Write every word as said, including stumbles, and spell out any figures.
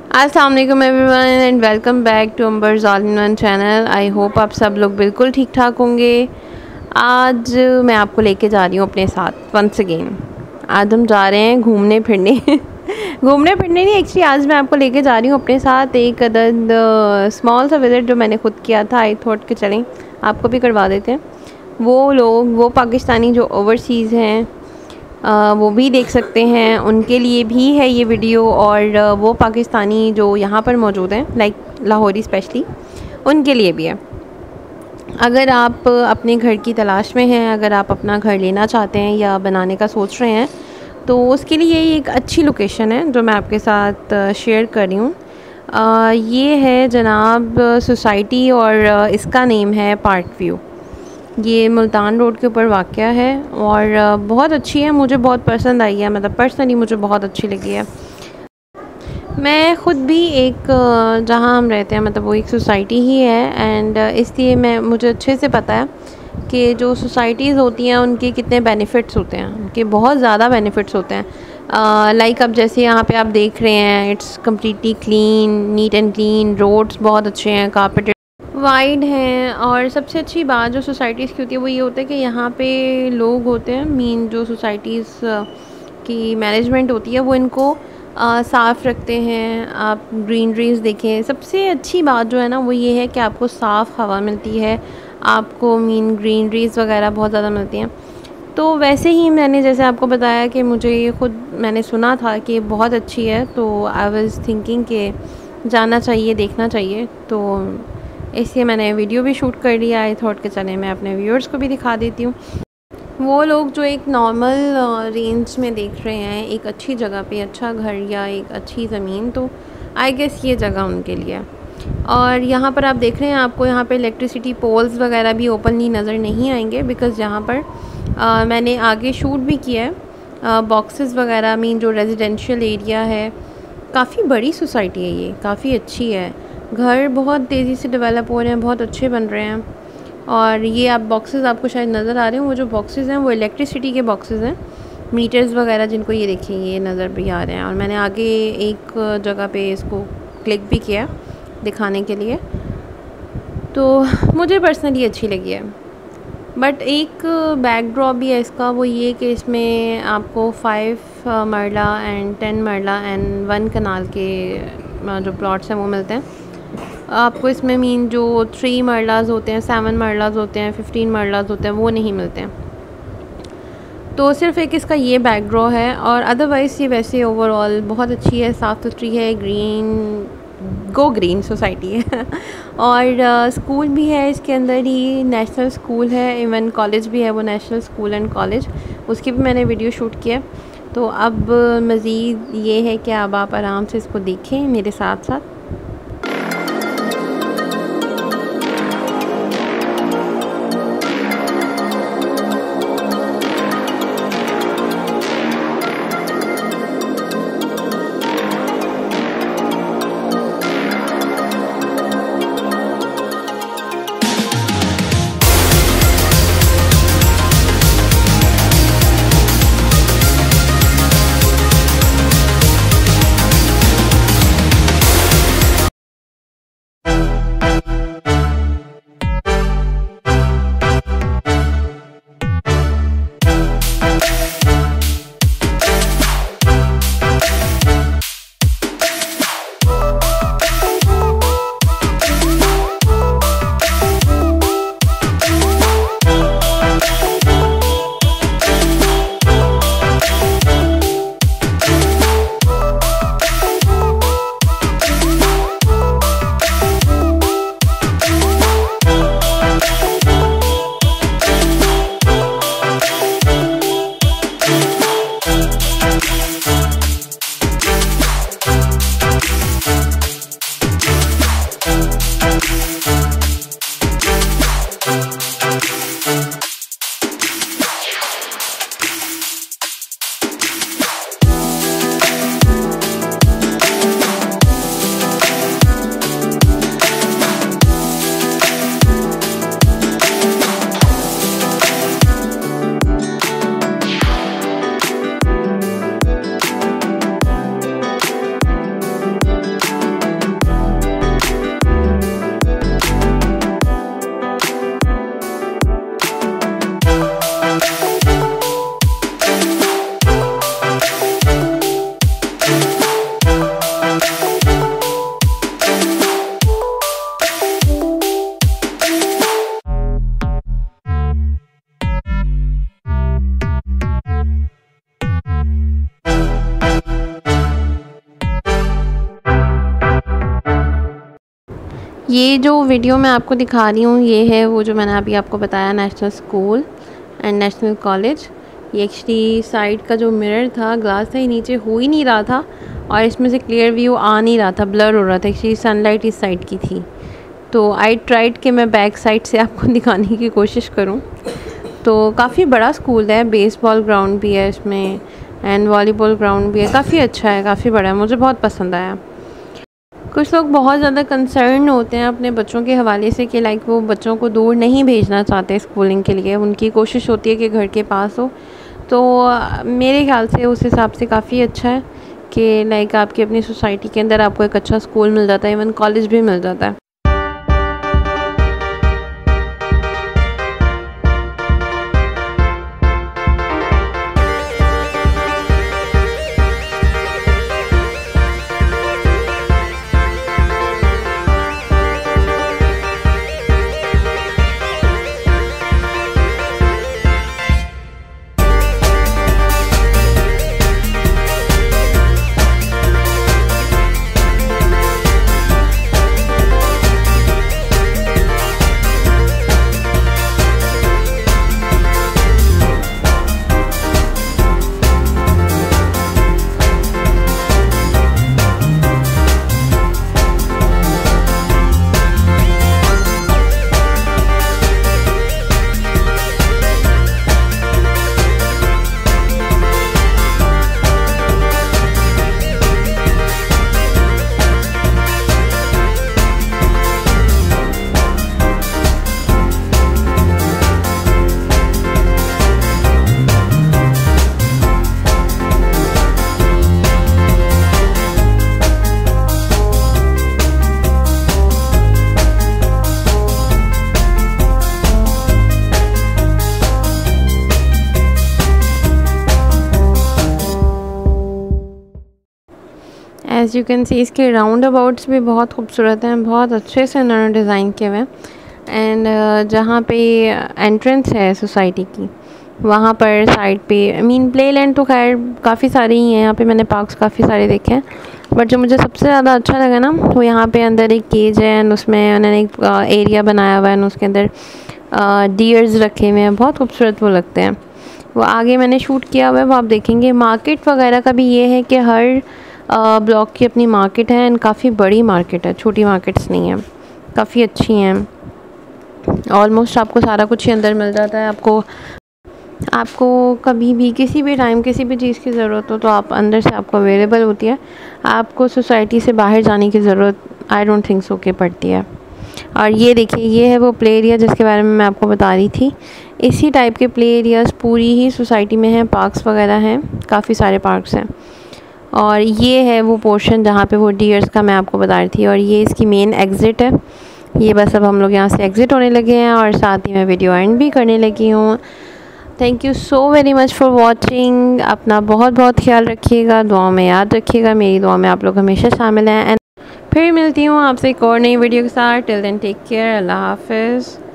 अस्सलाम वालेकुम everyone and welcome back to Amber's all in one channel. I hope आप सब लोग बिल्कुल ठीक ठाक होंगे। आज मैं आपको लेके जा रही हूँ अपने साथ वंस अगेन। आज हम जा रहे हैं घूमने फिरने घूमने फिरने नहीं, एक्चुअली आज मैं आपको लेके जा रही हूँ अपने साथ एक अदद स्मॉल सा विज़िट जो मैंने खुद किया था। आई थॉट कि चलें आपको भी करवा देते हैं। वो लोग वो पाकिस्तानी जो ओवरसीज़ हैं आ, वो भी देख सकते हैं, उनके लिए भी है ये वीडियो। और वो पाकिस्तानी जो यहाँ पर मौजूद हैं लाइक लाहौरी स्पेशली, उनके लिए भी है। अगर आप अपने घर की तलाश में हैं, अगर आप अपना घर लेना चाहते हैं या बनाने का सोच रहे हैं, तो उसके लिए एक अच्छी लोकेशन है जो मैं आपके साथ शेयर कर रही हूँ। ये है जनाब सोसाइटी और इसका नेम है पार्क व्यू। ये मुल्तान रोड के ऊपर वाक़या है और बहुत अच्छी है, मुझे बहुत पसंद आई है। मतलब पर्सनली मुझे बहुत अच्छी लगी है। मैं ख़ुद भी एक जहाँ हम रहते हैं मतलब वो एक सोसाइटी ही है एंड इसलिए मैं मुझे अच्छे से पता है कि जो सोसाइटीज़ होती हैं उनके कितने बेनिफिट्स होते हैं। उनके बहुत ज़्यादा बेनिफिट्स होते हैं। लाइक अब जैसे यहाँ पे आप देख रहे हैं, it's completely clean, neat and clean. Roads बहुत अच्छे हैं, कारपेटेड वाइड हैं। और सबसे अच्छी बात जो सोसाइटीज़ की होती है वो ये होता है कि यहाँ पे लोग होते हैं, मीन जो सोसाइटीज़ की मैनेजमेंट होती है वो इनको साफ़ रखते हैं। आप ग्रीनरीज देखें, सबसे अच्छी बात जो है ना वो ये है कि आपको साफ़ हवा मिलती है, आपको मीन ग्रीनरीज वगैरह बहुत ज़्यादा मिलती हैं। तो वैसे ही मैंने जैसे आपको बताया कि मुझे ये ख़ुद मैंने सुना था कि बहुत अच्छी है, तो आई वाज़ थिंकिंग कि जाना चाहिए, देखना चाहिए। तो इसलिए मैंने वीडियो भी शूट कर लिया। आई थॉट कि चले मैं अपने व्यूअर्स को भी दिखा देती हूँ। वो लोग जो एक नॉर्मल रेंज में देख रहे हैं एक अच्छी जगह पे अच्छा घर या एक अच्छी ज़मीन, तो आई गेस ये जगह उनके लिए है। और यहाँ पर आप देख रहे हैं, आपको यहाँ पे इलेक्ट्रिसिटी पोल्स वगैरह भी ओपनली नज़र नहीं आएंगे बिकॉज़ यहाँ पर आ, मैंने आगे शूट भी किया है। बॉक्सेस वगैरह मीन जो रेजिडेंशियल एरिया है, काफ़ी बड़ी सोसाइटी है ये, काफ़ी अच्छी है। घर बहुत तेज़ी से डेवलप हो रहे हैं, बहुत अच्छे बन रहे हैं। और ये आप बॉक्सेस आपको शायद नज़र आ रहे हैं, वो जो बॉक्सेस हैं वो इलेक्ट्रिसिटी के बॉक्सेस हैं, मीटर्स वगैरह जिनको ये देखिए ये नज़र भी आ रहे हैं। और मैंने आगे एक जगह पे इसको क्लिक भी किया दिखाने के लिए, तो मुझे पर्सनली अच्छी लगी है। बट एक बैकड्रॉप भी है इसका, वो ये कि इसमें आपको five marla and ten marla and one kanal के जो प्लॉट्स हैं वो मिलते हैं आपको। इसमें मीन जो थ्री मरलाज होते हैं, सेवन मरलाज होते हैं, फिफ्टीन मरलाज होते हैं, वो नहीं मिलते हैं। तो सिर्फ एक इसका ये बैकड्रॉ है और अदरवाइज़ ये वैसे ओवरऑल बहुत अच्छी है, साफ़ सुथरी है, ग्रीन गो ग्रीन सोसाइटी है। और uh, स्कूल भी है इसके अंदर ही, नेशनल स्कूल है, इवन कॉलेज भी है, वो नेशनल स्कूल एंड कॉलेज, उसकी भी मैंने वीडियो शूट किया। तो अब मज़ीद ये है कि अब आप आराम से इसको देखें मेरे साथ साथ। ये जो वीडियो मैं आपको दिखा रही हूँ ये है वो जो मैंने अभी आपको बताया, national school and national college. ये एक्चुअली साइड का जो मिरर था, ग्लास था, ये नीचे हो ही नहीं रहा था और इसमें से क्लियर व्यू आ नहीं रहा था, ब्लर हो रहा था। एक्चुअली सनलाइट इस साइड की थी, तो आई ट्राइड कि मैं बैक साइड से आपको दिखाने की कोशिश करूं। तो काफ़ी बड़ा स्कूल है, बेसबॉल ग्राउंड भी है इसमें एंड वॉलीबॉल ग्राउंड भी है, काफ़ी अच्छा है, काफ़ी बड़ा है, मुझे बहुत पसंद आया। कुछ लोग बहुत ज़्यादा कंसर्न होते हैं अपने बच्चों के हवाले से कि लाइक वो बच्चों को दूर नहीं भेजना चाहते स्कूलिंग के लिए, उनकी कोशिश होती है कि घर के पास हो। तो मेरे ख्याल से उस हिसाब से काफ़ी अच्छा है कि लाइक आपकी अपनी सोसाइटी के अंदर आपको एक अच्छा स्कूल मिल जाता है, इवन कॉलेज भी मिल जाता है। एज़ यू कैन सी इसके राउंड अबाउट्स भी बहुत खूबसूरत हैं, बहुत अच्छे से उन्होंने डिज़ाइन किए हुए हैं। एंड uh, जहाँ पे एंट्रेंस है सोसाइटी की, वहाँ पर साइड पे आई मीन प्ले लैंड तो खैर काफ़ी सारे ही हैं यहाँ पे, मैंने पार्क्स काफ़ी सारे देखे हैं, बट जो मुझे सबसे ज़्यादा अच्छा लगा ना वो यहाँ पे अंदर एक केज है एंड उसमें उन्होंने एक एरिया बनाया हुआ है एंड उसके अंदर डियर्स रखे हुए हैं, बहुत खूबसूरत वो लगते हैं। वो आगे मैंने शूट किया हुआ है, वो आप देखेंगे। मार्केट वगैरह का भी ये है कि हर ब्लॉक की अपनी मार्केट है एंड काफ़ी बड़ी मार्केट है, छोटी मार्केट्स नहीं है, काफ़ी अच्छी हैं। ऑलमोस्ट आपको सारा कुछ ही अंदर मिल जाता है। आपको आपको कभी भी किसी भी टाइम किसी भी चीज़ की ज़रूरत हो तो आप अंदर से आपको अवेलेबल होती है, आपको सोसाइटी से बाहर जाने की ज़रूरत आई डोंट थिंक सो के पड़ती है। और ये देखिए, ये है वो प्ले एरिया जिसके बारे में मैं आपको बता रही थी। इसी टाइप के प्ले एरियाज़ पूरी ही सोसाइटी में हैं, पार्क्स वगैरह हैं, काफ़ी सारे पार्क्स हैं। और ये है वो पोर्शन जहाँ पे वो डियर्स का मैं आपको बता रही थी, और ये इसकी मेन एग्ज़िट है। ये बस अब हम लोग यहाँ से एग्ज़िट होने लगे हैं और साथ ही मैं वीडियो एंड भी करने लगी हूँ। Thank you so very much for watching. अपना बहुत बहुत ख्याल रखिएगा, दुआ में याद रखिएगा, मेरी दुआ में आप लोग हमेशा शामिल हैं। एंड फिर मिलती हूँ आपसे एक और नई वीडियो के साथ। टिल देन टेक केयर, अल्लाह हाफिज़।